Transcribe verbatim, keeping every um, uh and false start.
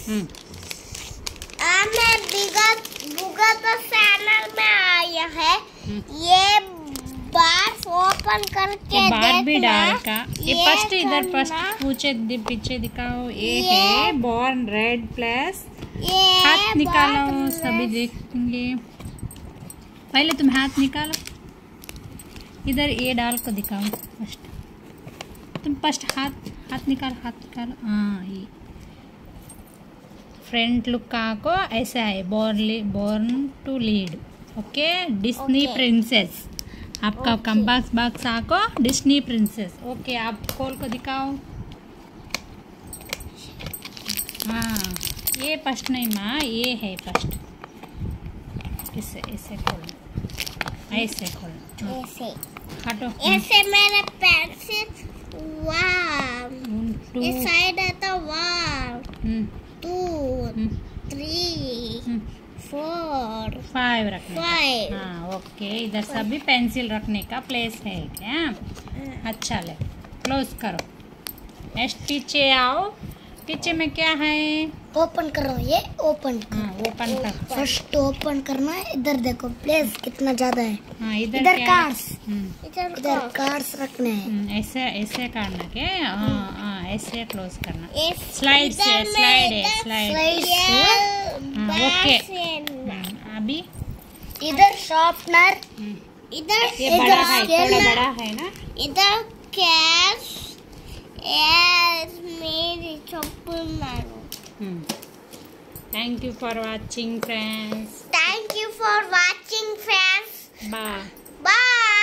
मैं बुगा तो चैनल में आया है। ये बार ओपन करके बार भी डाल का। ये फर्स्ट इधर फर्स्ट पूछे पीछे दिखाओ। ये, ये है बॉर्न रेड प्लस। हाथ निकालो, सभी देखेंगे। पहले तुम हाथ निकालो, इधर ये डाल को दिखाओ। फर्स्ट तुम फर्स्ट हाथ हाथ निकालो, हाथ निकालो। हाँ, ये फ्रंट लुक का को ऐसा है, born born to lead. Okay, Disney princess. आपका कम्बॉक्स बॉक्स आको डिस्नी प्रिंसेस। ओके, आप खोल को दिखाओ। हाँ, ये फर्स्ट नहीं माँ, ये है फर्स्ट। इसे ऐसे खोलो, ऐसे खोलो, ऐसे हटो। ऐसे मेरे पेंसिल। वाव, इस साइड है तो wow. Two, three, four, five रखने फाइव। हाँ, ओके। इधर सभी पेंसिल रखने का प्लेस है क्या? अच्छा, ले क्लोज करो। नेक्स्ट पीछे आओ। पीछे में क्या है? ओपन करो, ये ओपन कर। हाँ, ओपन कर। फर्स्ट ओपन करना है। इधर देखो प्लेस कितना ज्यादा है। हाँ, इधर इधर कार्ड्स, इधर इधर कार्ड्स रखने हैं। ऐसे ऐसे करना के। हाँ हाँ, ऐसे क्लोज करना। स्लाइड से स्लाइड है, स्लाइड। हाँ, ओके। अभी इधर शार्पनर, इधर ये बड़ा है, थोड़ा बड़ा है ना। इधर कैश, मेरी चप्पल मारो। Thank you for watching, friends. Thank you for watching, friends. Bye. Bye.